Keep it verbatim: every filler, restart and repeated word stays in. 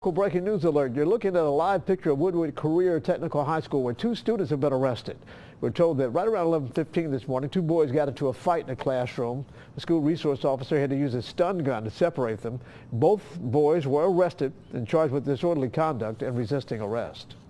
Breaking news alert. You're looking at a live picture of Woodward Career Technical High School where two students have been arrested. We're told that right around eleven fifteen this morning, two boys got into a fight in a classroom. The school resource officer had to use a stun gun to separate them. Both boys were arrested and charged with disorderly conduct and resisting arrest.